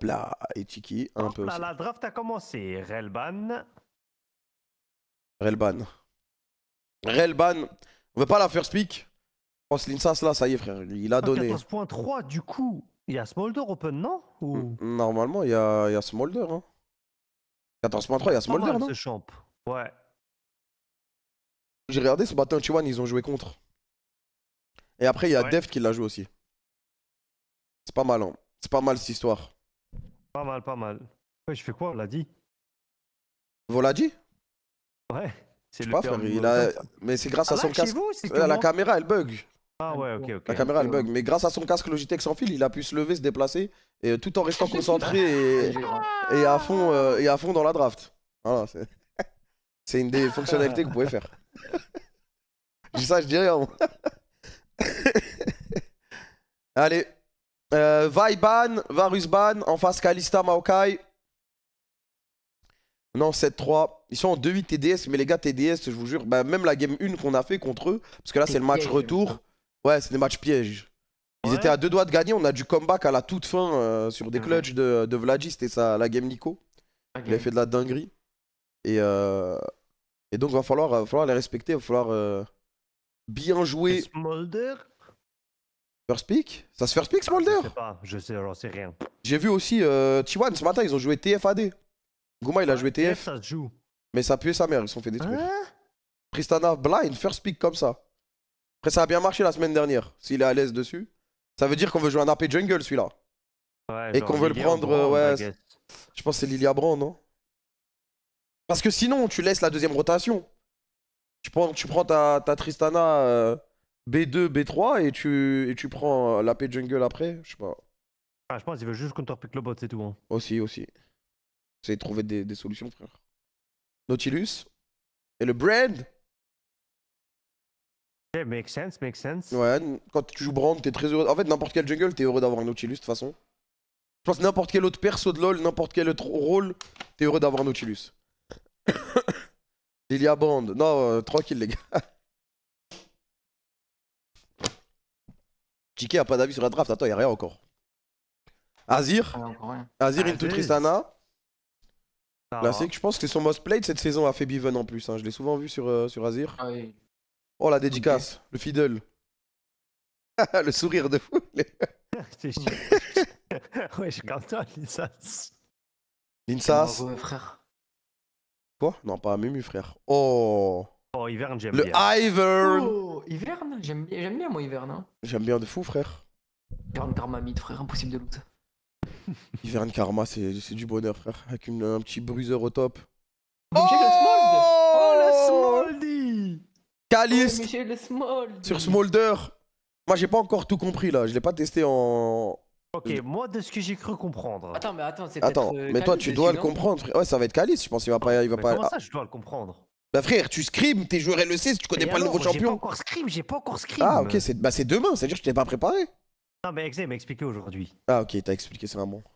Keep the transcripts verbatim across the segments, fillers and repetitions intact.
là, et Tiki, un Hop peu là, aussi. la draft a commencé. Relban. Relban. Relban. On veut pas la first pick. Je pense Linsas là, ça y est frère, il a donné. quatorze point trois, du coup, il y a Smolder Open, non? Ou... Normalement, il y a, y a Smolder. Hein. quatorze point trois, il y a Pas Smolder, mal, non? ce champ. Ouais. J'ai regardé ce matin, T un, ils ont joué contre. Et après, il y a Ouais. Deft qui l'a joué aussi. C'est pas mal, hein. C'est pas mal cette histoire. Pas mal, pas mal. Ouais, je fais quoi, on l'a dit? Voladi? Ouais. Je sais pas, frère, il a... Mais c'est grâce Ah, à son là, chez casque. vous, c'est que Ouais, la moi caméra, elle bug. Ah ouais, ok, ok. La caméra, elle bug. Mais grâce à son casque Logitech sans fil, il a pu se lever, se déplacer, et euh, tout en restant concentré et, et, à fond, euh, et à fond dans la draft. Voilà, c'est... c'est une des fonctionnalités que vous pouvez faire. Je dis ça, je dis rien. Moi. Allez. Euh, Vaiban, Varusban, en face Kalista, Maokai. Non, sept trois. Ils sont en deux huit T D S, mais les gars, T D S, je vous jure, bah, même la game un qu'on a fait contre eux, parce que là, c'est le match retour. Ouais, c'est des matchs pièges. Ils Ouais. étaient à deux doigts de gagner, on a du comeback à la toute fin euh, sur des clutches de, de Vladji, c'était ça, la game Nico. Okay. Il avait fait de la dinguerie. Et, euh, et donc, il va falloir, va falloir les respecter, il va falloir euh, bien jouer. Smolder? First pick? Ça se first pick, Smolder? Je sais pas, je sais, j'en sais rien. J'ai vu aussi euh, T un ce matin, ils ont joué T F A D. Gouma, il a joué T F. Ça se joue. Mais ça puait sa mère, ils se sont fait détruire. Hein? Tristana blind, first pick comme ça. Après, ça a bien marché la semaine dernière, s'il est à l'aise dessus. Ça veut dire qu'on veut jouer un A P jungle, celui-là. Ouais, Et genre qu'on veut le Lilia prendre, Brand, ouais. I guess. Je pense que c'est Lilia Brand, non? Parce que sinon, tu laisses la deuxième rotation. Tu prends, tu prends ta, ta Tristana euh, B deux, B trois et tu, et tu prends euh, l'A P jungle après. Je sais pas. Ah, je pense qu'il veut juste counterpick le bot, c'est tout. Hein. Aussi, aussi. C'est de trouver des, des solutions, frère. Nautilus. Et le brand. Yeah, make sense, make sense. Ouais, quand tu joues Brand, t'es très heureux. En fait, n'importe quel jungle, t'es heureux d'avoir un Nautilus de toute façon. Je pense n'importe quel autre perso de LoL, n'importe quel autre rôle, t'es heureux d'avoir un Nautilus. Lilia Brand. Non, euh, tranquille, les gars. Chiquet a pas d'avis sur la draft. Attends, y'a rien encore. Azir. Ah, encore rien. Azir into Azir. Tristana. Ça Classique. Je pense que c'est son most played cette saison à fait Beven en plus. Hein. Je l'ai souvent vu sur, euh, sur Azir. Ah oui. Oh, la dédicace. Le fiddle. Le sourire de fou. va. C'est chiant. Ouais, je comme toi, Linsas. Linsas. Bravo, frère. Quoi? Non, pas Mumu, frère. Oh. Oh, Hivern, j'aime Le bien. Ivern. Oh, Hivern. J'aime bien, j'aime bien moi Hivern. Hein. J'aime bien de fou, frère. Hivern Karma mid, frère, impossible de loot. Ivern Karma, c'est c'est du bonheur, frère. Avec une, un petit bruiseur au top. Michel le Smold. Oh, le Smoldy! Caliste Michel le Smold. sur Smolder. Moi, j'ai pas encore tout compris là. Je l'ai pas testé en. Ok, moi, de ce que j'ai cru comprendre. Attends, mais attends, c'est Attends, peut-être. euh, mais toi, Khalid tu dessus, dois le non comprendre, frère. Ouais, ça va être Caliste, je pense. Il va pas. Il va Mais pas... comment ça, je dois le comprendre? Bah, frère, tu scrims, t'es joueur L E C si tu connais Mais pas le alors, nouveau J'ai pas champion. encore scrim, j'ai pas encore scrim. Ah, ok, c'est bah, c'est demain, c'est-à-dire que je t'ai pas préparé. Non, mais Exe m'a expliqué aujourd'hui. Ah, ok, t'as expliqué, c'est vraiment.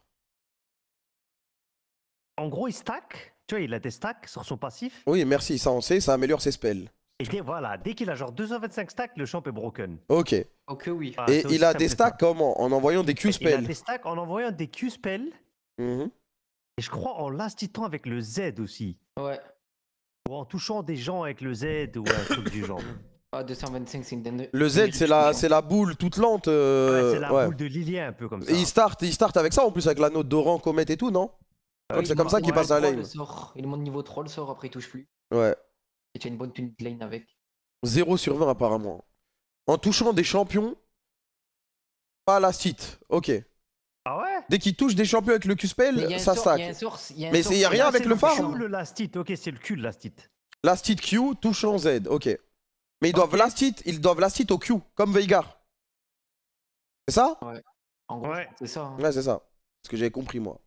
En gros, il stack. Tu vois, il a des stacks sur son passif. Oui, merci, ça on sait, ça améliore ses spells. Et dès, voilà, dès qu'il a genre deux cent vingt-cinq stacks, le champ est broken. Ok. Et Ok, oui. Voilà, c'est aussi il a simple des que stacks ça. comment? En envoyant des Il a Q-spells. des stacks en envoyant des Q-spells. Mhm. Et je crois en l'institant avec le Z aussi. Ouais. Ou en touchant des gens avec le Z ou un truc du genre. Ah, deux cent vingt-cinq, c'est une dingue. Le Z, c'est la, c'est la boule toute lente. euh, Ouais, c'est la ouais. boule de Lilien un peu comme ça. Et il start, il start avec ça en plus, avec la note d'Oran, Comet et tout, non? Je crois que c'est comme ça qu'il passe à lane. Il monte niveau trois, le sort, après il touche plus. Ouais. Et tu as une bonne tune de lane avec. zéro sur vingt apparemment. En touchant des champions, pas la site. Ok. Ah ouais? Dès qu'il touche des champions avec le Mais il y Q-spell, a ça un sort- stack. il y a un sort- il y a un Mais sort- c'est- il y a rien Ah, avec c'est le phare. Q, le last hit. Ok, c'est le cul, le last hit. Last hit Q, touchant Z. Ok. Mais ils doivent Ok. last hit, ils doivent last hit au Q, comme Veigar. C'est ça? En gros, Ouais. c'est ça. hein. Ouais, c'est ça. C'est ce que j'avais compris, moi.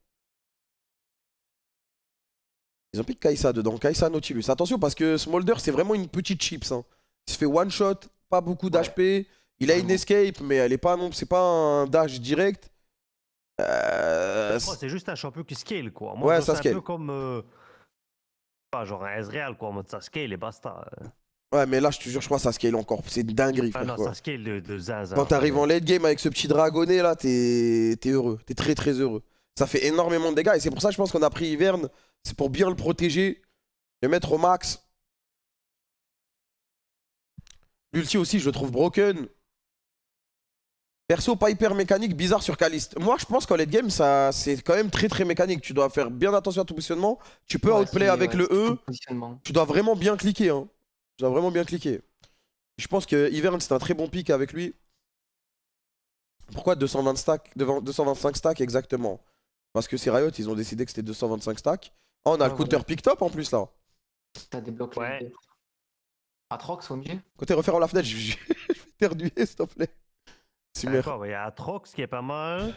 Ils ont pris Kai'Sa dedans. Kai'Sa Nautilus. Attention, parce que Smolder, c'est vraiment une petite chips. Hein. Il se fait one shot, pas beaucoup d'H P. Il a une Vraiment. escape, mais elle est pas non, c'est pas un dash direct. Euh, Moi, c'est juste un champion qui scale, quoi. Ouais, Moi, je ça fais scale. un peu comme. euh, Pas genre un Ezreal, quoi. En mode ça scale et basta. Ouais, mais là, je te jure, je crois que ça scale encore. C'est une dinguerie, Ah frère. non, quoi. ça scale de, de zinzin. Quand t'arrives en late game avec ce petit dragonnet là, t'es t'es heureux. T'es très très heureux. Ça fait énormément de dégâts. Et c'est pour ça que je pense qu'on a pris Ivern. C'est pour bien le protéger. Le mettre au max. L'ulti aussi, je le trouve broken. Perso, pas hyper mécanique, bizarre sur Kalist. Moi, je pense qu'en late game, ça, c'est quand même très très mécanique. Tu dois faire bien attention à ton positionnement. Tu peux Ouais, outplay c'est- avec ouais, le c'est E. tout positionnement. Tu dois vraiment bien cliquer. Hein. Tu dois vraiment bien cliquer. Je pense que Ivern, c'est un très bon pick avec lui. Pourquoi deux cent vingt stacks, deux cent vingt-cinq stacks exactement? Parce que c'est Riot, ils ont décidé que c'était deux cent vingt-cinq stacks. Ah, on a Ouais, le counter voilà. pick top en plus là. Ça débloque Ouais. les deux. Atrox, O M G. Côté refaire en la fenêtre, je je- je vais terduer s'il te plaît. Sumer. D'accord, il y a Atrox qui est pas mal.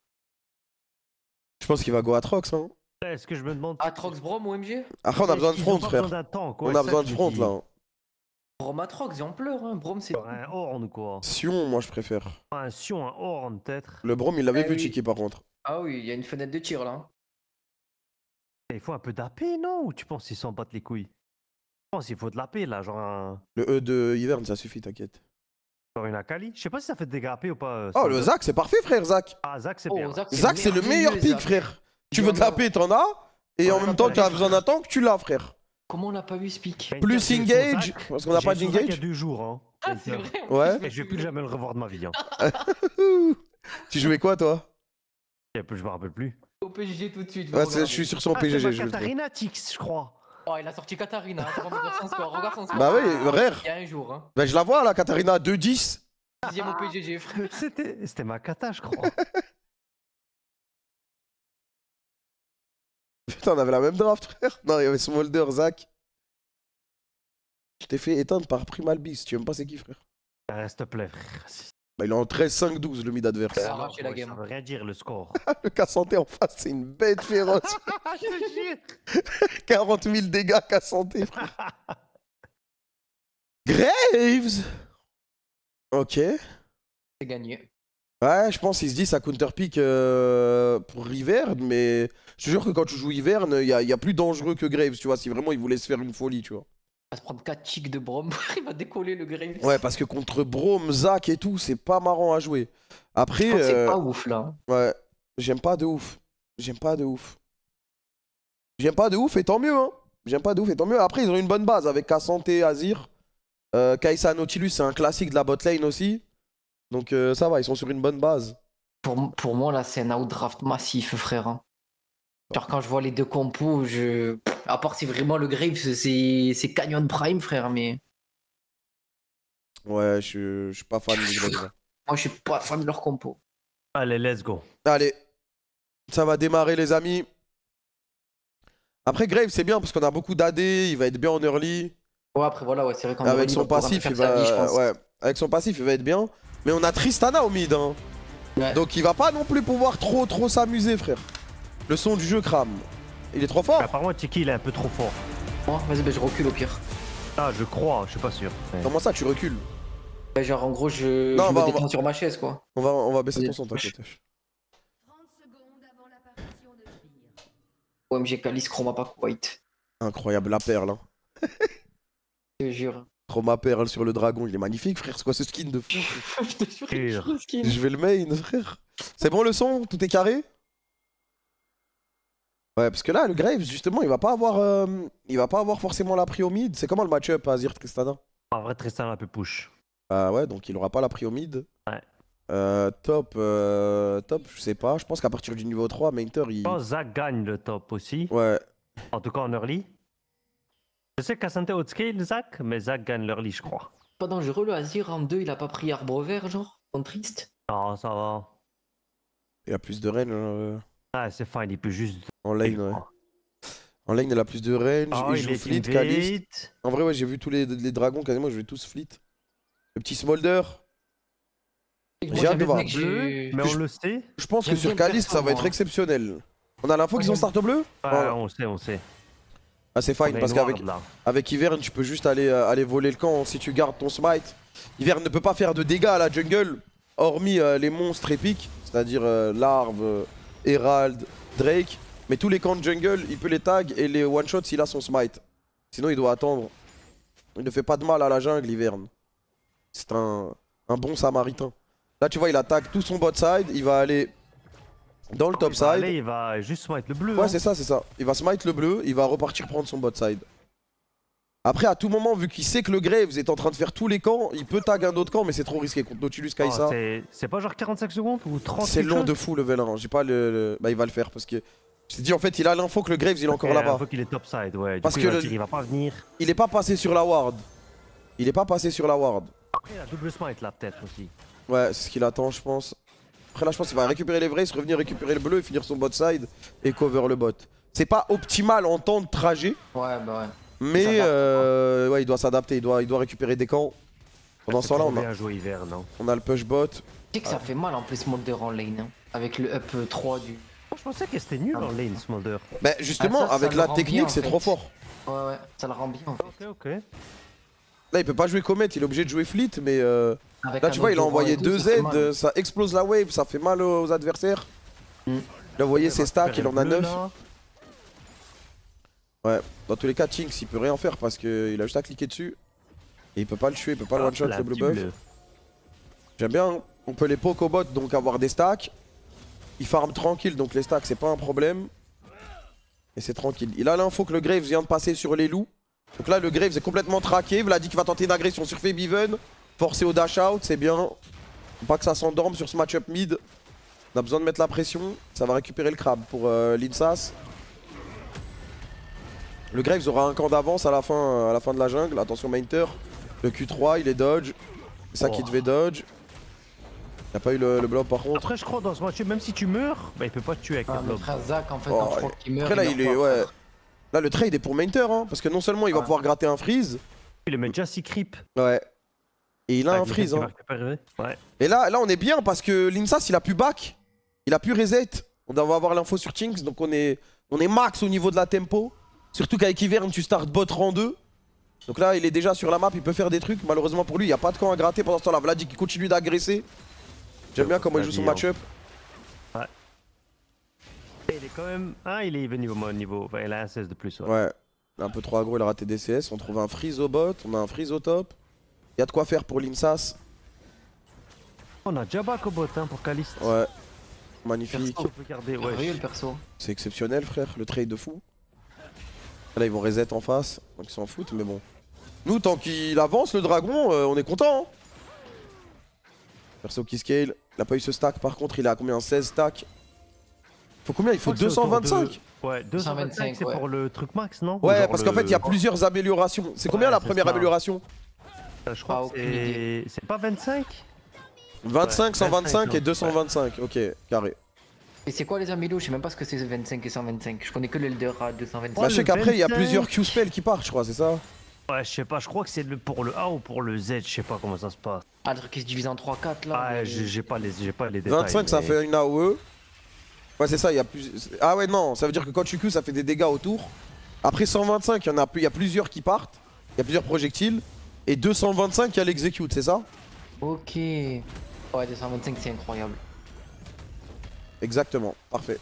Je pense qu'il va go Atrox. Hein. Est-ce que je me demande. Atrox, Brom, O M G. Après, on a besoin de Ils ont front, pas frère. besoin d'un tank, On ouais, a c'est besoin ça de que je front dis. là. hein. Brom, Atrox, j'en pleure. Hein. Brom, c'est. Un horn quoi. Sion, moi je préfère. Un Sion, un horn peut-être. Le Brom, il l'avait Eh vu, oui. Chiki par contre. Ah oui, il y a une fenêtre de tir là. Il faut un peu d'A P, non? Ou tu penses qu'ils s'en battent les couilles? Je pense qu'il faut de l'A P là, genre, un... Le E de Ivern, ça suffit, t'inquiète. genre une Akali. Je sais pas si ça fait des dégâts A P ou pas. euh, Oh, Snyder. le Zach, c'est parfait, frère, Zach. Ah, Zach, c'est Oh, bien. Zach, Zach, c'est le meilleur merveilleux, pick, Zach. frère. Tu Il veux en te a- taper, t'en as. Et en Ouais, même temps, ouais, tu as ouais. besoin d'un tank, tu l'as, frère. Comment on l'a pas vu ce pick? Painter, Plus j'ai eu son engage, Zach. parce qu'on n'a J'ai pas eu son Zach il y a d'engage. deux jours. Hein. Ah, c'est Painter. vrai. en Ouais. plus, Et je vais plus jamais le revoir de ma vie. Hein. Tu jouais quoi, toi? Et puis, je me rappelle plus. Au P G G tout de suite. Ouais, c'est- je suis sur son Ah, P G c'était G, ma je vais le trouver. Katarina Tix, je crois. Oh, il a sorti Katarina. Attends, regarde son score. Regarde son score. Bah oui, rare. Il y a un jour. Hein. Bah, je la vois, là, Katarina, deux dix. Sixième au P G G, frère. C'était c'était ma kata, je crois. Putain, on avait la même draft, frère. Non, il y avait Smolder, Zach. Je t'ai fait éteindre par Primal Beast. Tu aimes pas c'est qui, frère? Ah, S'il te plaît, frère. Bah, il est en treize cinq douze, le mid adverse. Ça a Alors, arraché la ouais, game. Ça veut rien dire le score. Le Cassanté en face, c'est une bête féroce. je te jure. quarante mille dégâts Cassanté, frère. Graves. Ok. C'est gagné. Ouais, je pense qu'il se dit ça counter pick euh, pour Ivern, mais je te jure que quand tu joues Ivern, il y, a- y a plus dangereux que Graves, tu vois, si vraiment il voulait se faire une folie, tu vois. Il va se prendre quatre ticks de Brom. Il va décoller le Graves. Ouais, parce que contre Brome, Zach et tout, c'est pas marrant à jouer. Après, Je crois que c'est euh, pas ouf là. ouais, j'aime pas de ouf. J'aime pas de ouf. J'aime pas de ouf et tant mieux, hein. J'aime pas de ouf et tant mieux. Après, ils ont une bonne base avec Kassanté, Azir. Euh, Kai'Sa, Nautilus, c'est un classique de la bot lane aussi. Donc euh, ça va, ils sont sur une bonne base. Pour, pour moi, là, c'est un outdraft massif, frère. hein. Genre, quand je vois les deux compos, je. À part si vraiment le Graves, c'est c'est Canyon Prime, frère, mais. Ouais, je je suis pas fan du Graves. Moi, je suis pas fan de leur compo. Allez, let's go. Allez, ça va démarrer les amis. Après Graves c'est bien parce qu'on a beaucoup d'A D, il va être bien en early. Ouais, après, voilà, ouais, c'est vrai qu'en Avec early, son il va pouvoir passif, faire il sa va... vie, je pense. ouais. Avec son passif, il va être bien. Mais on a Tristana au mid, hein. Ouais. Donc il va pas non plus pouvoir trop trop s'amuser, frère. Le son du jeu crame. Il est trop fort. Apparemment, Tiki, il est un peu trop fort. Moi, vas-y, ben, je recule au pire. Ah, je crois, je suis pas sûr. Mais- Comment ça, tu recules? Ouais, genre, en gros, je, Non, je bah, me on détends va- sur ma chaise, quoi. On va, on va baisser ton Vas-y. son, t'inquiète. trente secondes avant l'apparition de Tyr. O M G Calis, Chroma Pack White. Incroyable, la perle. Hein. Je te jure. Chroma perle sur le dragon, il est magnifique, frère. C'est quoi ce skin de fou? je te jure, il Pur. est skin. Je vais le main, frère. C'est bon le son? Tout est carré? Ouais, parce que là, le Graves, justement, il va pas avoir, euh, il va pas avoir forcément la prio mid. C'est comment le match-up à Azir Tristana? En vrai, Tristan un peu push. Ah ouais, donc il aura pas la prio mid. Ouais. Euh, top, euh, top, je sais pas. Je pense qu'à partir du niveau trois, Mainter, il. Je pense que Zach gagne le top aussi. Ouais. En tout cas, en early. Je sais qu'à Santé outscale, Zach, mais Zach gagne l'early, je crois. Pas dangereux, le Azir en deux, il a pas pris arbre vert, genre. En triste. Non, ça va. Il a plus de range euh, Ah, c'est fine, il peut juste. en lane, ouais. En lane, il a plus de range. Ah, il il joue est fleet, invade. Kalist. En vrai, ouais, j'ai vu tous les, les dragons, quasiment, je vais tous fleet. Le petit Smolder. Moi, J'ai hâte j'avais de voir. vu que j'ai- Mais Je- on le sait. Je pense que J'aime sur bien le Kalist, perso, ça va être moi. exceptionnel. On a l'info Moi, qu'ils ont j'aime- start au bleu? Ouais, Oh. on sait, on sait. Ah, c'est On fine, est parce noir, qu'avec là. avec Ivern, tu peux juste aller, euh, aller voler le camp si tu gardes ton smite. Ivern ne peut pas faire de dégâts à la jungle, hormis euh, les monstres épiques, c'est-à-dire euh, Larve, euh, Herald, Drake. Mais tous les camps de jungle, il peut les tag et les one-shot s'il a son smite. Sinon, il doit attendre. Il ne fait pas de mal à la jungle, Ivern. C'est un, un bon samaritain. Là, tu vois, il attaque tout son bot side, il va aller dans le top Il va side. aller, il va juste smite le bleu. Ouais, hein. c'est ça, c'est ça. Il va smite le bleu, il va repartir prendre son bot side. Après, à tout moment, vu qu'il sait que le Graves est en train de faire tous les camps, il peut tag un autre camp, mais c'est trop risqué contre Nautilus Oh, Kai'Sa. c'est- c'est pas genre quarante-cinq secondes ou trente C'est quelque long chose de fou level un. J'ai pas le, le- Bah, il va le faire parce que. Je t'ai dit, en fait, il a l'info que le Graves il est encore Ok, là-bas. faut qu'il est topside, ouais. Du Parce coup, que il va le- dire, il va pas venir. Il est pas passé sur la ward. Il est pas passé sur la ward. Après, il a double smite là, peut-être aussi. Ouais, c'est ce qu'il attend, je pense. Après, là, je pense qu'il va récupérer les vrais, se revenir récupérer le bleu et finir son bot side et cover le bot. C'est pas optimal en temps de trajet, Ouais, bah ouais. mais s'adapte, euh, ouais, il doit s'adapter. Il doit, il doit récupérer des camps. Pendant ce temps-là, on a, bien joué hiver, non on a le push bot. Tu sais que ça fait mal en plus Smolder en lane, hein, avec le up trois du. Moi, je pensais que c'était nul Ah. en lane, Smolder. Bah, justement, Ah, ça, ça avec le la rend technique, bien, en c'est fait. trop fort. Ouais, ouais, ça le rend bien en fait. Ok, ok. Là, il peut pas jouer Comet, il est obligé de jouer Fleet, mais euh, Avec là, un tu vois, il a autre envoyé devant et tout, deux ça fait Z, mal. euh, ça explose la wave, ça fait mal aux adversaires. Mm. Là, vous voyez Il ses va stacks, il récupérer en a le bleu, neuf. là. Ouais, dans tous les cas, Tinks, il peut rien faire parce qu'il a juste à cliquer dessus. Et il peut pas le tuer, il peut pas le Ah, one-shot la le blue petite buff. bleue. J'aime bien, hein. On peut les poke au bot, donc avoir des stacks. Il farm tranquille, donc les stacks, c'est pas un problème. Et c'est tranquille. Il a l'info que le Graves vient de passer sur les loups. Donc là, le Graves est complètement traqué. Vlad dit qu'il va tenter une agression sur Febiven. Forcé au dash out, c'est bien. Faut pas que ça s'endorme sur ce match-up mid. On a besoin de mettre la pression. Ça va récupérer le crabe pour euh, Linsas. Le Graves aura un camp d'avance à, la fin, à la fin de la jungle. Attention, Mainter. Le Q trois, il est dodge. C'est ça Oh. qui devait dodge. Il a pas eu le, le blob par contre. Après, je crois dans ce match, même si tu meurs, bah, il peut pas te tuer avec Ah, le mais blob. frère Zach, en fait, Oh, quand je crois qu'il meurt. Après là, il meurt est. pas, Ouais. frère. Là, le trade est pour Mainter. Hein, parce que non seulement il va Ouais. pouvoir gratter un freeze. Il le met déjà six creep. Ouais. Et il a Ah, un quelqu'un freeze. qui va Hein. récupérer. Ouais. Et là, là, on est bien parce que Linsas, il a pu back. Il a pu reset. On doit avoir l'info sur Tinks. Donc on est, on est max au niveau de la tempo. Surtout qu'avec Ivern, tu start bot rang deux. Donc là, il est déjà sur la map. Il peut faire des trucs. Malheureusement pour lui, il n'y a pas de camp à gratter. Pendant ce temps-là, Vlad qui continue d'agresser. J'aime bien comment il joue son match-up. Et il est quand même. Ah, il est venu au moins au niveau. Enfin, il a un seize de plus. Ouais. Ouais. Un peu trop aggro, il a raté D C S. On trouve un freeze au bot. On a un freeze au top. Il y a de quoi faire pour Linsas. On a Jabak au bot hein, pour Caliste. Ouais. Magnifique. Perso, regardez, ouais. Merveilleux, le perso. C'est exceptionnel, frère. Le trade de fou. Là, ils vont reset en face. Donc ils s'en foutent, mais bon. Nous, tant qu'il avance, le dragon, euh, on est content. Hein. Perso qui scale. Il a pas eu ce stack. Par contre, il a combien? seize stacks. Faut combien? Il faut Je crois que c'est autour deux cent vingt-cinq. de- Ouais, deux cent vingt-cinq, c'est ouais. pour le truc max, non? Ouais, Genre parce qu'en le- fait, il y a plusieurs améliorations. C'est combien Ouais, la c'est première ça. amélioration? Euh, Je crois Ah, que aucune c'est. idée. C'est pas vingt-cinq? vingt-cinq, cent vingt-cinq et ouais. deux cent vingt-cinq. Ok, carré. Et c'est quoi les amélos? Je sais même pas ce que c'est vingt-cinq et cent vingt-cinq. Je connais que l'Elder à deux cent vingt-cinq. Bah, je sais le qu'après, il y a vingt-cinq. plusieurs Q-spells qui partent, je crois, c'est ça? Ouais, je sais pas, je crois que c'est le... pour le A ou pour le Z, je sais pas comment ça se passe. Ah, le truc qui se divise en trois quatre là. Ah, mais- j'ai j'ai pas les, j'ai pas les détails. vingt-cinq, ça mais- fait une A O E. Ouais, c'est ça, il y a plus. Ah, ouais, non, ça veut dire que quand tu Q, ça fait des dégâts autour. Après cent vingt-cinq, il y en a, il y a plusieurs qui partent. Il y a plusieurs projectiles. Et deux cent vingt-cinq, il y a l'execute, c'est ça? Ok. Ouais, deux cent vingt-cinq, c'est incroyable. Exactement, parfait.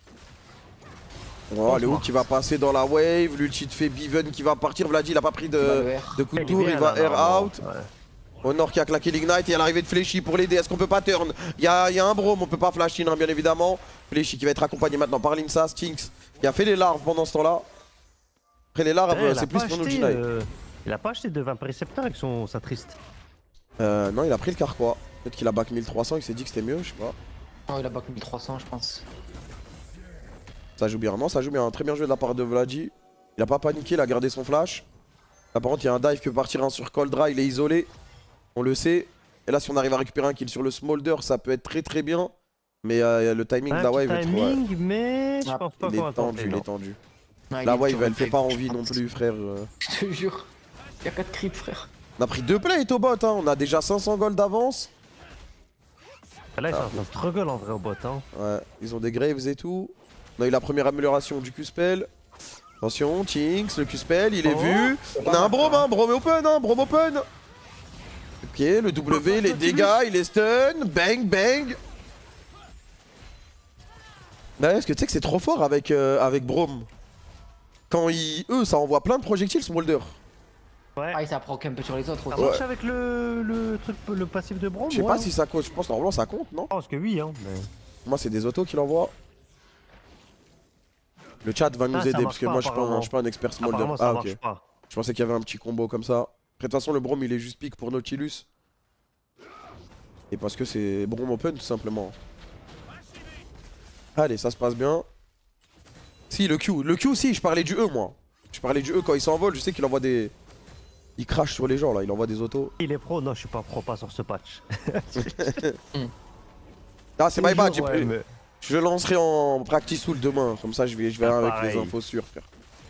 Oh, le hook qui va passer dans la wave, l'ulti de fait Biven qui va partir. Vladi, il a pas pris Il va de, le R. de coup de Il est tour, bien, il va là, air normalement. out. Ouais. Honor qui a claqué l'ignite et il y a l'arrivée de Fléchy pour l'aider. Est-ce qu'on peut pas turn? Il y a, il y a un brome, on peut pas flash in hein, bien évidemment. Fléchy qui va être accompagné maintenant par Linsas, Stinks qui a fait les larves pendant ce temps-là. Après les larves, Eh, il c'est a plus pas pour nous acheté, Jinai. euh, Il a pas acheté de vingt précepteurs avec son sa triste. Euh, non, il a pris le carquois. Peut-être qu'il a back mille trois cents, il s'est dit que c'était mieux, je sais pas. Oh, il a back mille trois cents, je pense. Ça joue bien, non, ça joue bien. Très bien joué de la part de Vladi. Il a pas paniqué, il a gardé son flash. Là, par contre, il y a un dive qui peut partir hein, sur Coldra, il est isolé. On le sait. Et là, si on arrive à récupérer un kill sur le Smolder, ça peut être très très bien. Mais euh, le timing de Un la petit wave est trop. Ouais. timing, mais je Ah, pense pas Il qu'on va est tendu, tenter, il non. est tendu. Ah, il La est wave, sur elle le fait deck, pas je envie non pense. plus, frère. euh. Je te jure. Y'a quatre creeps, frère. On a pris deux plays au bot, hein. On a déjà cinq cents gold d'avance. Là, ils sont en train de struggle en vrai au bot. Hein. Ouais, ils ont des graves et tout. On a eu la première amélioration du Q-spell. Attention, Tinks, le Q-spell, il est Oh. vu. On a un Brome, hein, Brome open, hein, Brome open. Ok, le W, les dégâts, il est stun, bang, bang. Ouais, parce que tu sais que c'est trop fort avec, euh, avec Brome. Quand ils, eux, ça envoie plein de projectiles, Smolder. Ouais. Ah, il s'approche un peu sur les autres Ça aussi. marche avec le, le truc, le passif de Brom? Je sais ouais. pas si ça compte, je pense normalement ça compte, non? Je pense que oui, hein. Mais... Pour moi, c'est des autos qu'il envoie. Le chat va nous Ah, ça aider marche parce que pas, moi, je suis pas, un- apparemment. je suis pas un expert smolder. Apparemment, ça Ah, marche ok. pas. Je pensais qu'il y avait un petit combo comme ça. Après, de toute façon, le Brom, il est juste pique pour Nautilus. Et parce que c'est Brom Open, tout simplement. Allez, ça se passe bien. Si, le Q. Le Q, si, je parlais du E, moi. Je parlais du E quand il s'envole. Je sais qu'il envoie des... Il crache sur les gens, là. Il envoie des autos. Il est pro? Non, je suis pas pro, pas sur ce patch. Ah, c'est my bad. j'ai Ouais, pris- mais- Je le lancerai en practice soul demain. Comme ça, je vais, je vais Ah, avec pareil. les infos sûres, frère.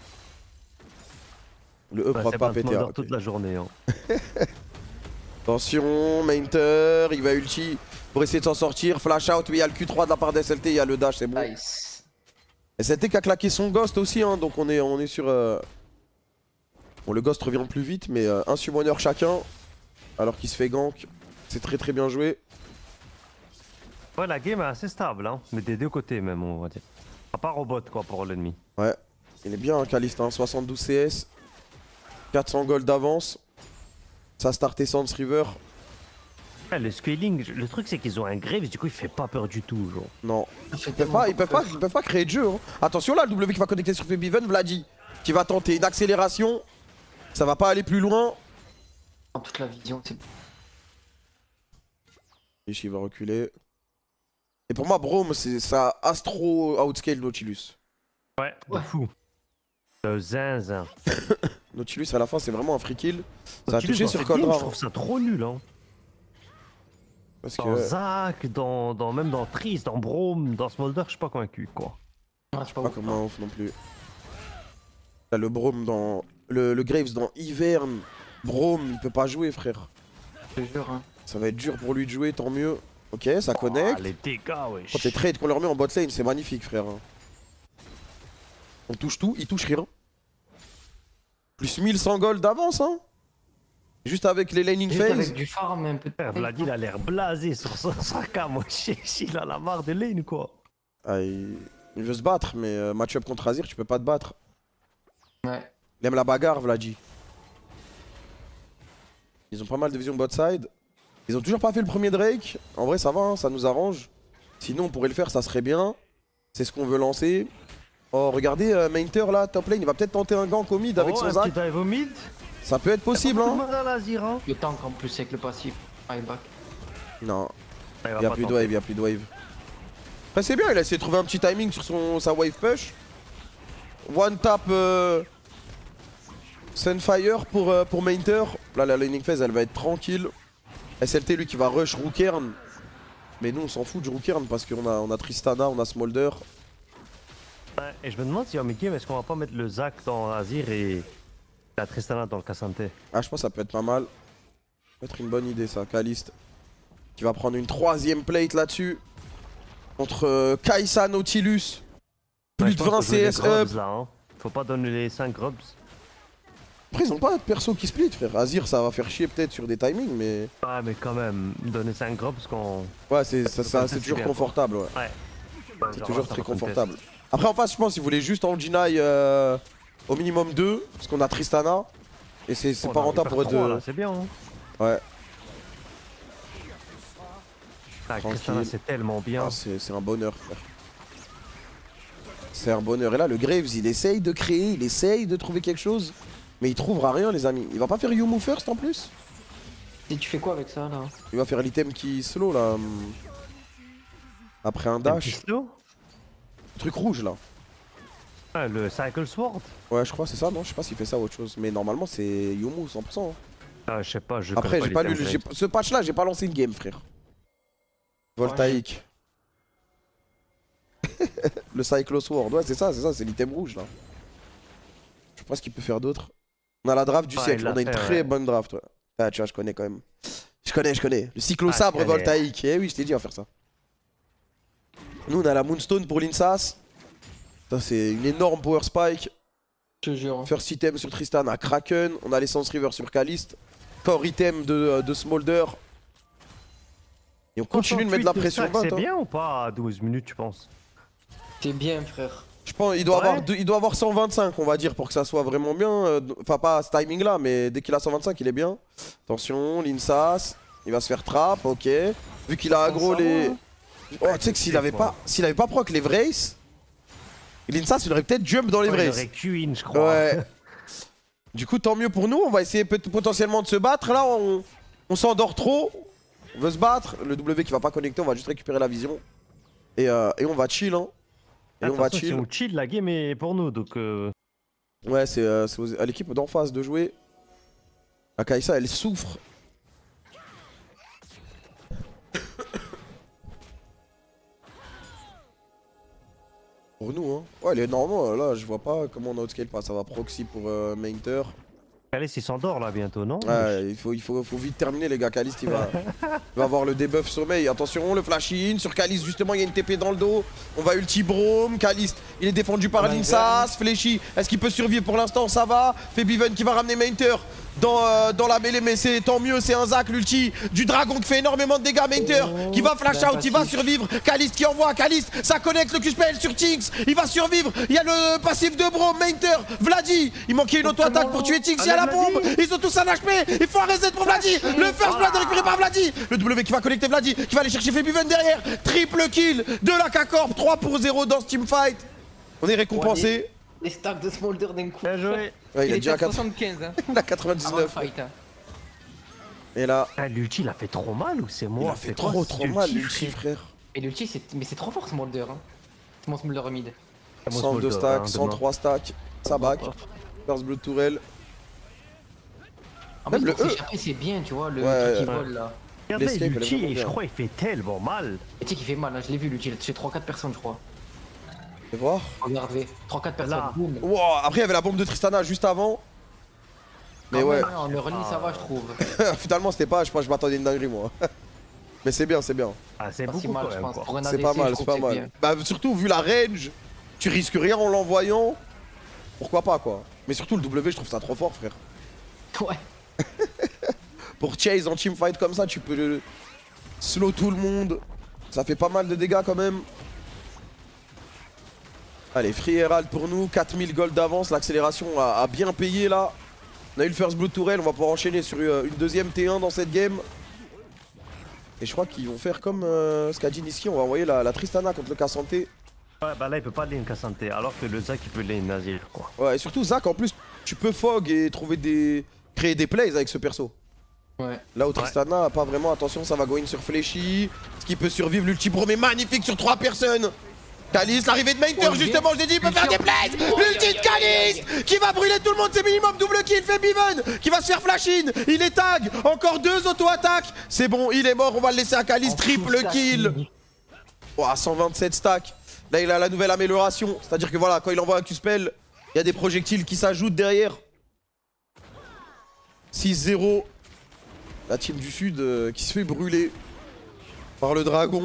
Le E Bah, proc c'est pas pas péter. Smolder arrêtez. toute la journée. Hein. Attention, Mainter, il va ulti pour essayer de s'en sortir. Flash out, oui, il y a le Q trois de la part d'S L T, il y a le dash, c'est bon. Nice. S L T qui a claqué son ghost aussi, hein, donc on est, on est sur... euh, Bon, le ghost revient plus vite, mais euh, un summoner chacun, alors qu'il se fait gank. C'est très très bien joué. Ouais, la game est assez stable, hein. Mais des deux côtés, même, on va dire. À part robot, quoi, pour l'ennemi. Ouais, il est bien, hein, Caliste, hein, soixante-douze C S. quatre cents gold d'avance. Ça start Essence River. Ouais, le scaling, le truc, c'est qu'ils ont un Graves, du coup, il fait pas peur du tout, genre. Non, Ça fait ils peuvent tellement pas, ils peuvent pas, ils peuvent pas créer de jeu. Hein. Attention là, le W qui va connecter sur Febiven, Vladi, qui va tenter une accélération. Ça va pas aller plus loin. dans toute la vision, c'est Ishi va reculer. Et pour moi, Brom, c'est ça astro outscale Nautilus. Ouais, de Ouais. fou. Le zinzin. Nautilus à la fin, c'est vraiment un free kill. Ça a Nautilus, touché dans sur cette game, Coldra. Je trouve ça trop nul, hein. Parce Dans que Zac, dans, dans, même dans Triss, dans Brome, dans Smolder, je suis pas convaincu, quoi. Ouais, je sais pas pas où. comme un ouf non plus. Là, le Brom dans. Le, le Graves dans Hivern. Brom, il peut pas jouer, frère. Je te jure. Hein. Ça va être dur pour lui de jouer, tant mieux. Ok, ça connecte. Ah, les dégâts, wesh. Quand les trades qu'on leur met en bot lane, c'est magnifique, frère. On touche tout, il touche rien. Plus mille cent gold d'avance, hein. Juste avec les laning Juste phase. avec du farm et un peu de. Frère, Vladi, il a l'air blasé sur son cam, wesh. Il a la marre de lane, quoi. Ah, il... il veut se battre, mais euh, match-up contre Azir, tu peux pas te battre. Ouais. Il aime la bagarre, Vladi. Ils ont pas mal de vision bot side. Ils ont toujours pas fait le premier Drake. En vrai, ça va, hein, ça nous arrange. Sinon, on pourrait le faire, ça serait bien. C'est ce qu'on veut lancer. Oh, regardez, euh, Mainter là, top lane, il va peut-être tenter un gank au mid avec Oh, son un Zac. petit dive au mid. Ça peut être possible, Pas hein. beaucoup de mal à l'Azir, hein. Le tank en plus avec le passif. High back. Non, Ah, il va il y a pas plus de tenter. wave, il y a plus de wave. Après, c'est bien, il a essayé de trouver un petit timing sur son, sa wave push. One tap euh, Sunfire pour, euh, pour Mainter. Là, la laning phase, elle va être tranquille. S L T, lui, qui va rush Rookern. Mais nous, on s'en fout du Rookern parce qu'on a, on a Tristana, on a Smolder. Ouais, et je me demande si en mid-game, est-ce qu'on va pas mettre le Zac dans Azir et la Tristana dans le Cassante. Ah, je pense que ça peut être pas mal. Ça peut être une bonne idée, ça. Caliste qui va prendre une troisième plate là-dessus. Contre euh, Kai'Sa Nautilus. Plus Ouais, je de pense vingt faut jouer les C S up. grubs, là, hein. Faut pas donner les cinq grubs. Après, ils ont pas de perso qui split, frère. Azir, ça va faire chier peut-être sur des timings, mais. Ouais, mais quand même, donner cinq grubs parce qu'on. Ouais, c'est ça, ça, Comme ça, c'est c'est toujours bien, confortable, ouais. Ouais. C'est Genre, toujours ça très va contest. confortable. Après, en face, je pense qu'ils voulaient juste en deny euh, au minimum deux, parce qu'on a Tristana. Et c'est c'est Oh, pas on a rentable pour eux hyper trois, là, de. C'est bien, hein. Ouais, Ah, Tranquille. Tristana, c'est tellement bien. ah, c'est c'est un bonheur, frère. C'est un bonheur. Et là, le Graves, il essaye de créer, il essaye de trouver quelque chose. Mais il trouvera rien, les amis. Il va pas faire Yumu first en plus? Et tu fais quoi avec ça là? Il va faire l'item qui slow là. hum. Après un Un dash. pistolet. Le truc rouge là. Ah, le Cycle Sword. Ouais, je crois c'est ça, non? Je sais pas s'il fait ça ou autre chose. Mais normalement, c'est Yumu cent pour cent. hein. Ah, je sais pas, je Après, connais j'ai pas lu. les j'ai- templates. Ce patch là, j'ai pas lancé une game, frère. Voltaïque. Le Cyclo Sword, ouais, c'est ça, c'est ça, c'est l'item rouge là. Je sais pas ce qu'il peut faire d'autre. On a la draft du Ouais, siècle, il l'a on a une fait, très ouais. bonne draft. Ouais. Ah, tu vois, je connais quand même. Je connais, je connais. Le Cyclo Ah, Sabre je connais. Voltaïque. Eh oui, je t'ai dit, on va faire ça. Nous, on a la Moonstone pour l'Insas. Ça, c'est une énorme Power Spike. Je te jure. First item sur Tristan à Kraken. On a l'Essence River sur Caliste. Core item de, de Smolder. Et on continue de mettre de la pression bas. C'est hein. bien ou pas à douze minutes, tu penses? T'es bien, frère. Je pense il doit, Ouais. avoir, deux- il doit avoir cent vingt-cinq, on va dire, pour que ça soit vraiment bien. Euh, Enfin, pas à ce timing là, mais dès qu'il a cent vingt-cinq, il est bien. Attention, l'Insas. Il va se faire trap, ok. Vu qu'il a aggro Ça va, les. hein. Oh, tu sais que s'il avait pas, s'il avait pas proc les Vrace, Linsas il aurait peut-être jump dans les Ouais, il Vrace. aurait Q-in, je crois. Ouais. Du coup, tant mieux pour nous. On va essayer peut- potentiellement de se battre. Là, on, on s'endort trop. On veut se battre. Le W qui va pas connecter, on va juste récupérer la vision. Et, euh, et on va chill, hein. Et on va Attention, si chill. on chill, la game est pour nous, donc... Euh... Ouais, c'est euh, c'est aux- à l'équipe d'en face de jouer. La Kai'Sa, elle souffre. Pour nous, hein. Ouais, elle est normale. Là, je vois pas comment on outscale pas. Ça va proxy pour euh, Mainter. Caliste, il s'endort là bientôt, non? Ouais, il faut, il faut, faut vite terminer, les gars. Caliste, il va, il va avoir le debuff sommeil. Attention, le flash in. Sur Caliste, justement, il y a une T P dans le dos. On va ulti Brome. Caliste, il est défendu par Linsas. Fléchi, est-ce qu'il peut survivre pour l'instant? Ça va. Febiven qui va ramener Mainter dans, euh, dans la mêlée, mais c'est tant mieux. C'est un Zac, l'ulti du dragon qui fait énormément de dégâts. Mainter qui va flash out, il va survivre. Caliste qui envoie. Caliste, ça connecte le Q-spell sur Tinks. Il va survivre. Il y a le passif de Brome. Mainter, Vladi. Il manquait une auto-attaque pour tuer Tinks. Il y a la bombe. Ils ont tous un H P. Il faut un reset pour Vladi. Le first blood récupéré par Vladi. Le W qui va connecter Vladi. Qui va aller chercher Febiven derrière. Triple kill de la K-Corp. trois pour zéro dans ce teamfight. On est récompensé. Les stacks de Smolder d'un coup. Bien joué. Ouais, il, Il a était déjà à quatre- soixante-quinze. Hein. il a quatre-vingt-dix-neuf. Fight, hein. Et là, Ah, l'ulti, il a fait trop mal ou c'est moi? il a fait C'est quoi, trop ce trop mal ulti, l'ulti, frère? frère. Et l'ulti, c'est mais c'est trop fort Smolder. Hein. C'est mon Smolder mid. C'est mon cent deux Smolder, stacks, hein, cent trois stacks. Ça back. First Blood Tourelle. En Même plus, le pour E. s'échapper, c'est bien, tu vois, le Ouais, truc qui ouais. vole là. Regardez L'escape, elle est l'ulti vraiment et je bien. crois il fait tellement mal. Et tu sais qu'il fait mal, hein, je l'ai vu l'ulti, il a touché trois quatre personnes, je crois. Fais voir. Regardez, trois quatre personnes, Là. boum. Wow, après, il y avait la bombe de Tristana juste avant. Mais Ah ouais, En early, ça va, je trouve. finalement, c'était pas. Je pense que je m'attendais à une dinguerie, moi. Mais c'est bien, c'est bien. Ah, c'est Pas beaucoup si mal, quand je même, pense. quoi. Pour un C'est A D C, pas mal, je c'est trouve pas que mal. Bah, surtout, vu la range, tu risques rien en l'envoyant. Pourquoi pas, quoi. Mais surtout, le W, je trouve ça trop fort, frère. bien. Ouais. Pour chase en teamfight comme ça, tu peux le slow tout le monde. Ça fait pas mal de dégâts quand même. Allez, Free Herald pour nous, quatre mille gold d'avance. L'accélération a, a bien payé là. On a eu le First Blood Tourelle, on va pouvoir enchaîner sur euh, une deuxième T un dans cette game. Et je crois qu'ils vont faire comme euh, ce qu'a dit Niski, on va envoyer la, la Tristana contre le Cassante. Ouais, bah là il peut pas lane Cassante, alors que le Zac il peut lane Nazir, quoi. Ouais, et surtout Zac, en plus, tu peux fog et trouver des... créer des plays avec ce perso. Ouais. Là où Tristana a pas vraiment, attention, ça va go in sur Fléchi. Ce qui peut survivre, l'ulti Brome est magnifique sur trois personnes. Caliste, l'arrivée de Mainter, Oh, justement, je l'ai dit, il peut Ulti faire des en- plays. Oh, L'ulti aïe, de aïe, aïe, Caliste qui va brûler tout le monde, c'est minimum, double kill, fait Biven qui va se faire flash in. Il est tag, encore deux auto-attaques. C'est bon, il est mort, on va le laisser à Caliste, triple kill. Oh, cent vingt-sept stacks. Là, il a la nouvelle amélioration, c'est-à-dire que voilà, quand il envoie un Q-spell, il y a des projectiles qui s'ajoutent derrière. six zéro. La team du sud euh, qui se fait brûler par le dragon.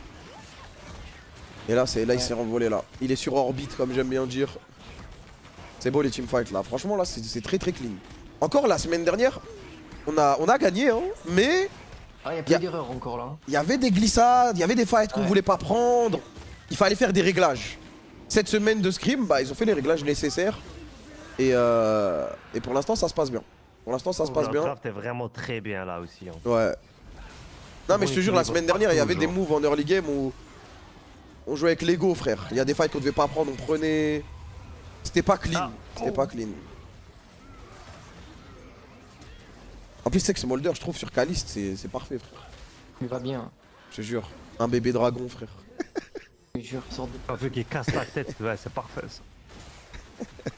Et là, c'est là il s'est renvolé là. Il est sur orbite comme j'aime bien dire. C'est beau les teamfights là. Franchement là c'est très très clean. Encore la semaine dernière, on a, on a gagné hein. Mais Ah, y'a Y a- plus d'erreurs encore là. il y avait des glissades, il y avait des fights qu'on Ouais. voulait pas prendre. Il fallait faire des réglages. Cette semaine de scrim, bah ils ont fait les réglages nécessaires. Et, euh, et pour l'instant ça se passe bien. Pour l'instant ça se passe bien. T'es vraiment très bien là aussi. Hein. Ouais. Non mais Bon je te jure, la équilibre semaine dernière, il y avait partout, des genre. moves en early game où on jouait avec l'ego, frère. Il y a des fights qu'on devait pas prendre, on prenait. C'était pas clean. Ah. C'était pas clean. En plus, c'est que Smolder, je trouve, sur Caliste, c'est c'est parfait, frère. Il va bien. Je te jure. Un bébé dragon, frère. Je te jure, sort de. Un peu qu'il casse la tête, ouais, c'est parfait ça.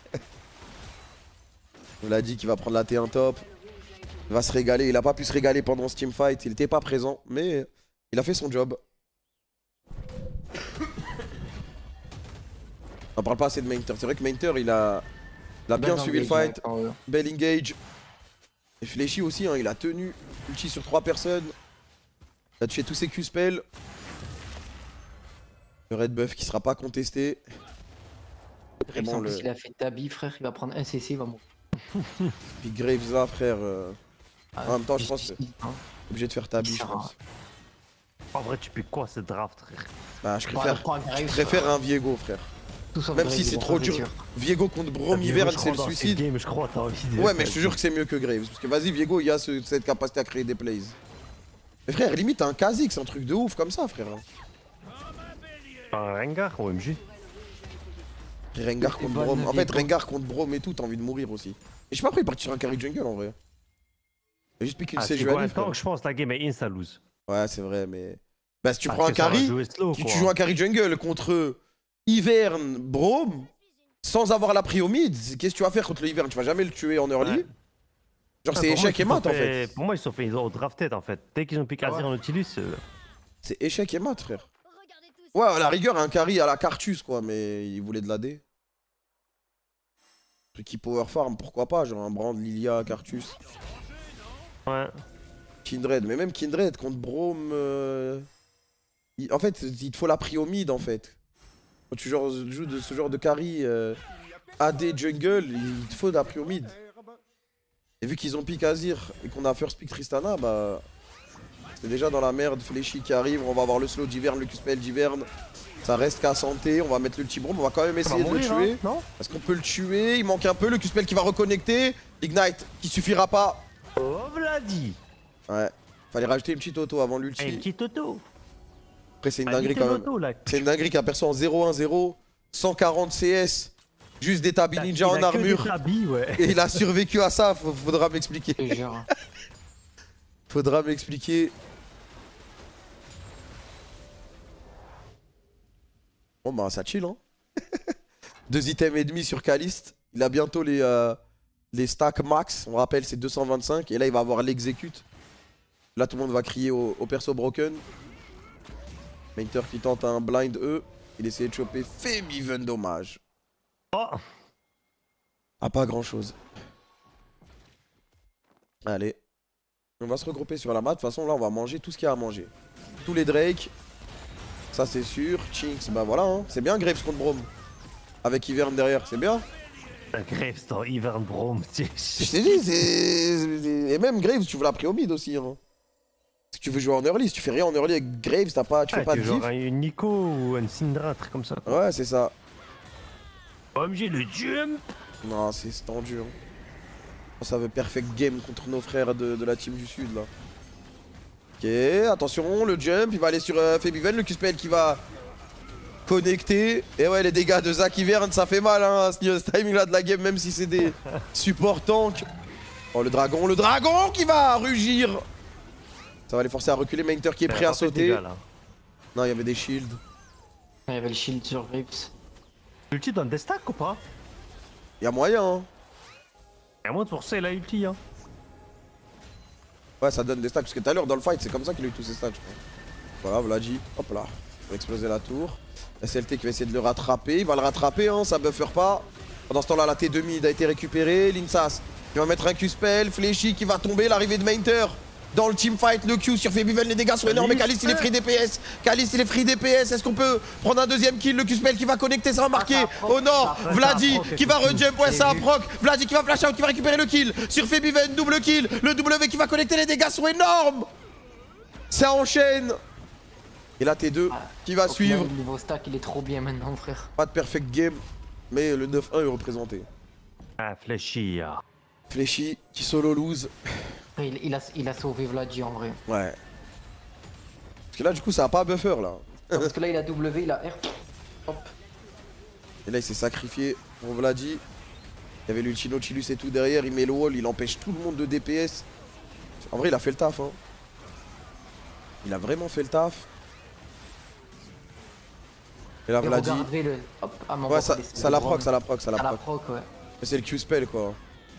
On l'a dit qu'il va prendre la T un top. Il va se régaler. Il a pas pu se régaler pendant ce teamfight. Il était pas présent, mais il a fait son job. On parle pas assez de Mainter. C'est vrai que Mainter, il a, il a bien Belle suivi le engage, fight. hein, quand, euh, Bel engage. Et Fléchi aussi, hein, il a tenu. Ulti sur trois personnes. Il a tué tous ses Q-spells. Le red buff qui sera pas contesté. Graves, Vraiment, en plus, le- il a fait tabi, frère, il va prendre un C C, il va mourir. Puis Graves là, frère. euh, Ah, En même temps, je pense justice, hein. obligé de faire tabi, je Ça va. pense. En vrai, tu piques quoi ce draft, frère? Bah, je Ouais, préfère, prends Graves, je préfère un Viego, frère. tout sauf Même Graves, si ils c'est vont trop pas dur. sûr. Viego contre Brome Ah, Hiverne, je c'est crois le dans cette suicide. game, je crois, t'as envie de- Ouais, mais je te jure que c'est mieux que Graves. Parce que vas-y, Viego, il a ce- cette capacité à créer des plays. Mais frère, limite, un Kha'Zix, un truc de ouf comme ça, frère. Un Rengar, O M G. Rengar contre bonne, Braum. En les fait, bonnes. Rengar contre Braum et tout, t'as envie de mourir aussi. Et je sais pas pourquoi il est parti sur un carry jungle en vrai. Il a juste piqué une Ah, C si J pour à un lui, frère. tank, je pense la game est insta-lose. Ouais, c'est vrai, mais. Bah, si tu Ah, prends un que ça va carry, jouer slow, si quoi. tu joues un carry jungle contre Ivern, Braum, sans avoir la prio mid, qu'est-ce que tu vas faire contre le Ivern? Tu vas jamais le tuer en early? Ouais. Genre, Ah, c'est pour moi, échec et ils mat sont en fait. Pour moi, ils sont fait ils ont drafted en fait. Dès qu'ils ont piqué Ah ouais. Azir en Nautilus. euh, C'est échec et mat, frère. Regardez tous Ouais, à la rigueur, un carry à la Cartus, quoi, mais il voulait de l'A D. Truc qui power farm, pourquoi pas? Genre un Brand, Lilia, Cartus. Ouais. Kindred, mais même Kindred contre Braum. euh, il- En fait, il te faut la prio mid en fait. Quand tu genre- joues de ce genre de carry euh, A D jungle, il te faut la prio mid. Et vu qu'ils ont pick Azir et qu'on a first pick Tristana, bah. C'est déjà dans la merde. Fléchi qui arrive, on va avoir le slow d'Hivern, le Q-spell d'Hivern. Ça reste qu'à santé, on va mettre le petit Braum, on va quand même Ça va essayer de le mourir, tuer. hein, non? Est-ce qu'on peut le tuer? Il manque un peu, le Q-spell qui va reconnecter. Ignite qui suffira pas. Oh, Vladi. Ouais. Fallait rajouter une petite auto avant Un l'ulti. petit auto. Après, c'est une Un dinguerie little quand même. auto, là. C'est une dinguerie qu'un perso en zéro un zéro, cent quarante C S, juste des tabis ninja Il a en que des armure. tabis, ouais. Et il a survécu à ça, Faut- faudra m'expliquer. Je te jure. Faudra m'expliquer. Bon bah ça chill hein. Deux items et demi sur Kalist. Il a bientôt les, euh, les stacks max. On rappelle c'est deux cent vingt-cinq. Et là il va avoir l'exécute. Là tout le monde va crier au, au perso broken. Mainter qui tente un blind E. Il essaie de choper Femiven, dommage. Oh. Ah pas grand chose. Allez. On va se regrouper sur la map. De toute façon là on va manger tout ce qu'il y a à manger. Tous les Drake. Ça c'est sûr. Chinks, bah voilà hein. C'est bien Graves contre Braum. Avec Ivern derrière, c'est bien. Un Graves dans Ivern Braum. Je t'ai dit, c'est... Et même Graves, tu veux la prio mid aussi hein. Si tu veux jouer en early, si tu fais rien en early avec Graves, t'as pas, tu fais Ah, pas tu de genre diff. un Nico ou un Syndra, un truc comme ça. Ouais c'est ça. O M G, le jump. Non c'est c'est tendu hein. Ça veut perfect game contre nos frères de, de la team du sud là. Ok, attention, le jump, il va aller sur euh, Femiven, le Q-spell qui va connecter. Et ouais, les dégâts de Zach Ivern, ça fait mal hein, à ce, ce timing là de la game, même si c'est des supports tank. Oh, le dragon, le dragon qui va rugir. Ça va les forcer à reculer, Mainter qui est prêt à sauter. Non, il y avait des shields. Il y avait le shield sur Graves. L'ulti donne des stacks ou pas? Il y a moyen hein. Et à moins de forcer la ulti, hein. Ouais, ça donne des stacks, parce que tout à l'heure dans le fight, c'est comme ça qu'il a eu tous ses stacks, je crois. Voilà, Vladi, hop là. Il va exploser la tour. S L T qui va essayer de le rattraper. Il va le rattraper, hein, ça buffer pas. Pendant ce temps-là, la T deux mid a été récupérée. Linsas qui va mettre un Q-spell. Fléchi qui va tomber. L'arrivée de Mainter dans le teamfight. Le Q sur Femiven, les dégâts sont énormes. Et Kalist, il est free D P S. Kalist, il est free D P S. Est-ce qu'on peut prendre un deuxième kill? Le Q-spell qui va connecter, ça va marquer. ça proc, Au nord, ça- ça Vladi proc, qui va effectivement. rejump. Ouais, ça J'ai vu. proc. Vladi qui va flash out, qui va récupérer le kill. Sur Femiven, double kill. Le W qui va connecter, les dégâts sont énormes. Ça enchaîne. Et la T deux qui va Au final, suivre. le niveau stack, il est trop bien maintenant, frère. Pas de perfect game, mais le neuf un est représenté. Ah, Fléchi. ah. Fléchi qui solo lose. Il, il a, il a sauvé Vladi en vrai. Ouais. Parce que là, du coup, ça a pas buffer là. Parce que là, il a W, il a R. Hop. Et là, il s'est sacrifié pour Vladi. Il y avait l'ulti Nautilus et tout derrière. Il met le wall, il empêche tout le monde de D P S. En vrai, il a fait le taf. Hein. Il a vraiment fait le taf. Et là, Et Vladi. regardez le. Hop, ah, mon Ouais, gars, ça, c'est- ça la le proc, drone. ça la proc, ça la Ça la proc. proc, ouais. Mais c'est le Q-spell quoi.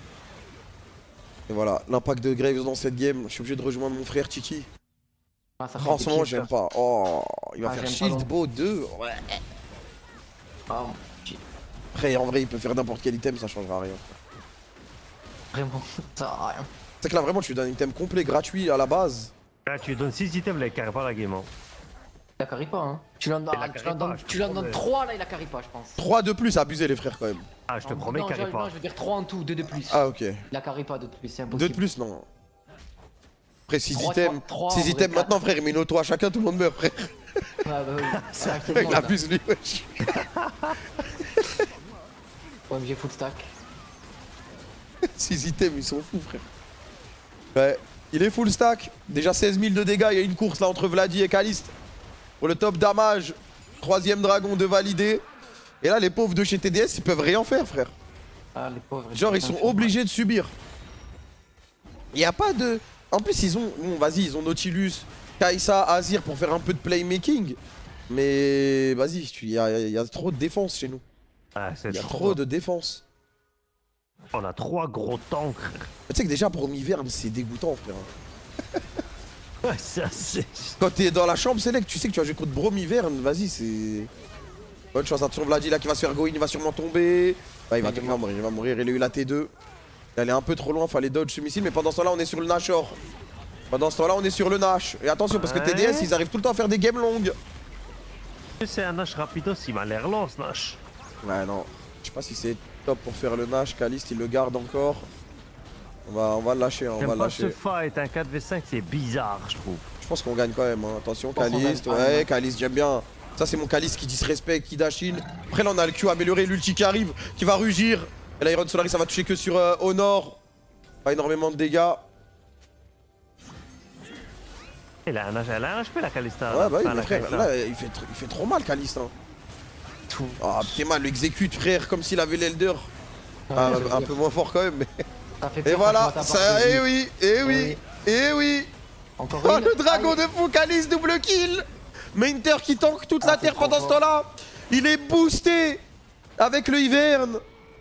Et voilà, l'impact de Graves dans cette game. Je suis obligé de rejoindre mon frère Tiki. Ah, ça fait En des ce moment, kills, j'aime frère. pas. Oh, il va Ah, faire j'aime pas Shield non Bow deux. Ouais. Ah, j'ai- Après, en vrai, il peut faire n'importe quel item, ça changera rien. vraiment, ça sert à rien. C'est que là, vraiment, tu lui donnes un item complet, gratuit à la base. Là, tu lui donnes six items, là, il carry pas la game. Hein. Il a carry pas, hein. Tu lui en Il la donnes, tu carry lui en donnes, pas, je tu lui en te donnes promets. trois, là, il a carry pas, je pense. trois de plus, abusé, les frères, quand même. Ah, je te Non, promets, non, il carry je- pas. non, je veux dire trois en tout, deux de plus. Ah, ok. Il a carry pas deux de plus, c'est Deux impossible. de plus, non. Après, six Trois, items. trois, trois, six en vrai, items quatre. maintenant, frère, il met une auto à chacun, tout le monde meurt, frère. Ah, bah oui. Ah, je te Il demande, là. abuse, lui, wesh. O M G full stack. six items, ils sont fous, frère. Ouais, il est full stack. Déjà seize mille de dégâts, il y a une course là entre Vladi et Kalist. Pour le top damage. Troisième dragon de validé. Et là, les pauvres de chez T D S, ils peuvent rien faire, frère. Ah, les pauvres. Genre, ils sont obligés de subir. Il y a pas de... En plus, ils ont... Bon, vas-y, ils ont Nautilus, Kai'Sa, Azir pour faire un peu de playmaking. Mais vas-y, il y, a- y a trop de défense chez nous. Ah, c'est Il y a trop. trop de défense. On a trois gros tanks. Tu sais que déjà, pour Miverne, c'est dégoûtant, frère. Ouais, c'est assez. Quand t'es dans la chambre select, tu sais que tu vas jouer contre Bromiverne, vas-y, c'est... Bonne chance, attention Vladi là qui va se faire go in, il va sûrement tomber. Ouais, il va, il va mourir, il va mourir, il a eu la T deux. Il allait un peu trop loin, fallait dodge ce missile, mais pendant ce temps-là, on est sur le Nashor. Pendant ce temps-là, on est sur le Nash. Et attention, parce que Ouais. T D S, ils arrivent tout le temps à faire des games longues. C'est un Nash rapidos, il m'a l'air lent ce Nash. Ouais, non, je sais pas si c'est top pour faire le Nash. Kalist, il le garde encore. On va, on va le lâcher, hein, on va J'aime le pas lâcher. ce fight, un quatre v cinq, c'est bizarre, je trouve. Je pense qu'on gagne quand même, hein. Attention, pense qu'on Kalist, gagne quand ouais, même. Kalist, j'aime bien. Ça, c'est mon Kalist qui disrespecte, qui dashine. Après, là, on a le Q amélioré, l'ulti qui arrive, qui va rugir. Et là, Iron Solaris, ça va toucher que sur euh, Honor. Pas énormément de dégâts. Il a un H, elle a un H P la Kalista. Ouais, bah oui, Enfin, mais la frère, Kalista. là, il fait, tr- il fait trop mal, Kalist. Hein. Tout. Ah, t'es mal, l'exécute, frère, comme s'il avait l'Elder. Ah, Ouais, un peu moins fort quand même, mais... Ça fait Et peur voilà, quand tu vois ta ça, part de eh vie. oui, eh oui, eh oui. Encore Oh, une. le dragon Aïe. de fou, Kalist, double kill. Mainter qui tank toute Ah, la c'est terre trop pendant ce fort. temps-là. Il est boosté avec le Hiverne.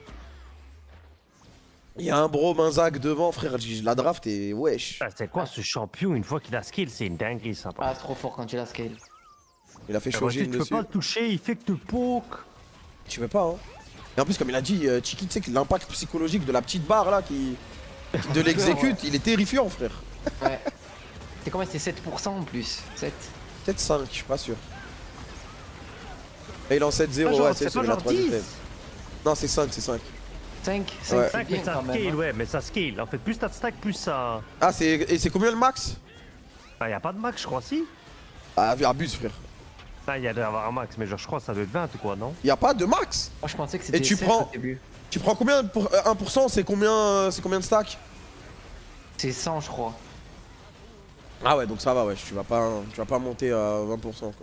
Il y a un Bro, un Zag devant, frère. Je la draft et wesh. Ah, c'est quoi ce champion? Une fois qu'il a skill, c'est une dinguerie ça. par Ah, c'est trop fort quand tu la scale. Il a fait contre. changer Tu peux dessus. pas le toucher, il fait que te poke. Tu veux pas, hein. Et en plus, comme il a dit, euh, Chiki, tu sais que l'impact psychologique de la petite barre là qui, qui de l'exécute, il est terrifiant, frère. Ouais. C'est combien? C'est sept pour cent en plus. sept. Peut-être cinq, je suis pas sûr. Et il est en sept zéro, Pas genre- ouais, c'est c'est sûr, pas il a genre trois dix. items. Non, c'est cinq, c'est cinq. cinq. Ouais. cinq, c'est cinq, bien mais ça quand même. scale, hein. ouais, mais ça scale. En fait, plus t'as de stack, plus ça. Ah, c'est et c'est combien le max? Ah, y a pas de max, je crois, si. Ah, abuse, frère. Ah, il y a d'avoir un max, mais genre, je crois que ça doit être vingt ou quoi, non? Y a pas de max. Moi, je pensais que c'était tu sept prends- au début. Tu prends combien pour euh, un pour cent? C'est combien euh, c'est combien de stacks? C'est cent, je crois. Ah ouais, donc ça va, ouais, tu vas pas tu vas pas monter à vingt pour cent quoi.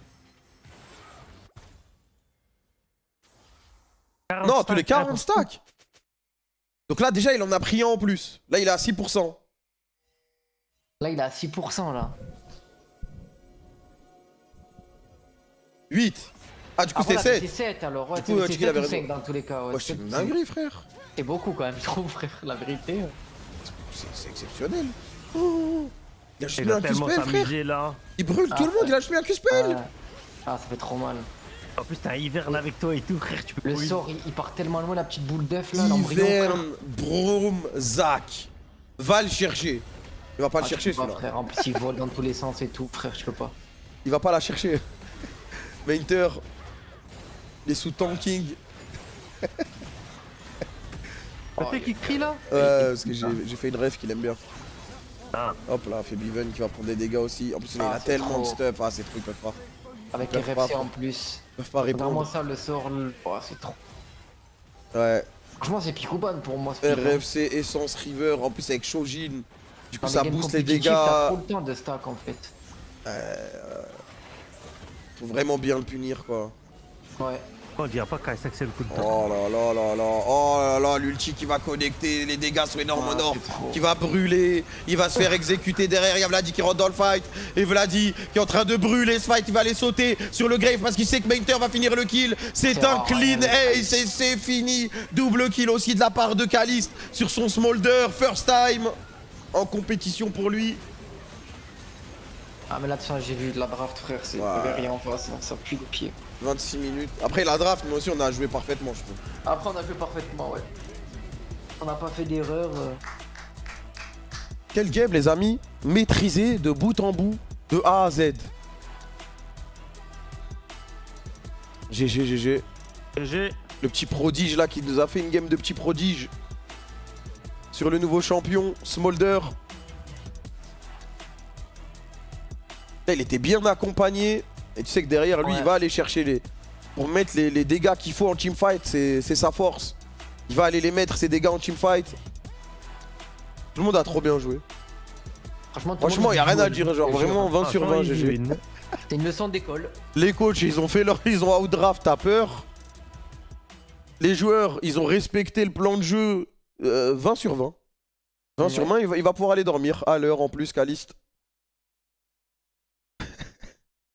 quarante Non, tous les stacks, quarante un stacks. Donc là déjà, il en a pris un en plus. Là, il est à six pour cent. Là, il est à six pour cent là. huit. Ah, du coup, Après, c'était là, sept. C'est sept alors. Ouais, Du coup, c'est Chiki, sept il avait ou raison. cinq dans tous les cas. Ouais, Ouais, c'est sept, une c'est- dinguerie, frère. C'est beaucoup quand même, je trouve, frère. La vérité. C'est c'est exceptionnel. Oh, il a juste Il mis a un tellement Q-spell, frère. s'amuser là. Il brûle Ah, tout le monde, ouais. il a juste mis un Q-spell. Ouais. Ah, ça fait trop mal. En plus, t'as un hiverne avec toi et tout, frère, tu peux Le pas- sort, il, il part tellement loin, la petite boule d'œuf là, l'embryon. Hiverne, Broom, Zach. Va le chercher. Il va pas Ah, le tu chercher peux pas, celui-là. frère. En plus, il vole dans tous les sens et tout, frère, je peux pas. Il va pas la chercher. Mainter. Il est sous tanking. T'as qui crie là? Ouais, parce que j'ai j'ai fait une ref qu'il aime bien. Ah. Hop là, fait Biven qui va prendre des dégâts aussi. En plus, il Ah, a c'est tellement trop. de stuff. Ah, ces trucs peuvent pas. Avec Ils les peuvent R F C pas. en plus. Ils peuvent pas Vraiment répondre. ça, le sort. le- Oh, c'est trop. Ouais. Franchement, c'est Pikuban pour moi. ce Pikuban. R F C, Essence, River. En plus, avec Shojin. Du coup, Dans ça les games booste les compétitifs, dégâts. T'as trop le temps de stack en fait. Faut vraiment bien le punir, quoi. Ouais. On dirait pas qu'Isaac c'est le coup de temps. Oh là là là là. Oh là là, l'ulti qui va connecter. Les dégâts sur énorme Ah, Honor. c'est trop. Qui va brûler. Il va se faire exécuter derrière. Il y a Vladi qui rentre dans le fight. Et Vladi qui est en train de brûler ce fight. Il va aller sauter sur le Grave parce qu'il sait que Mainter va finir le kill. C'est C'est un rare, clean ouais. ace et c'est fini. Double kill aussi de la part de Kalist sur son Smolder. First time en compétition pour lui. Ah, mais là-dessus, j'ai vu de la draft, frère. C'est Ouais. rien en face, ça pue le pied. vingt-six minutes. Après la draft, nous aussi on a joué parfaitement, je trouve. Après, on a fait parfaitement, ouais. On n'a pas fait d'erreur. euh. Quel game, les amis, maîtrisé de bout en bout, de A à Z. G G, G G. J'ai. Le petit prodige là qui nous a fait une game de petit prodige. Sur le nouveau champion, Smolder. Là, il était bien accompagné. Et tu sais que derrière lui, Ouais. il va aller chercher les. Pour mettre les, les dégâts qu'il faut en teamfight, c'est c'est sa force. Il va aller les mettre, ces dégâts en teamfight. Tout le monde a trop bien joué. Franchement, tout le Franchement, monde il n'y a rien à joue, dire. Genre je te vraiment jure. vingt sur vingt, G G. C'est une leçon d'école. Les coachs, ils ont fait leur, ils ont outdraft, t'as peur. Les joueurs, ils ont respecté le plan de jeu euh, vingt sur vingt. vingt sur vingt, il va, il va pouvoir aller dormir à l'heure en plus, Caliste.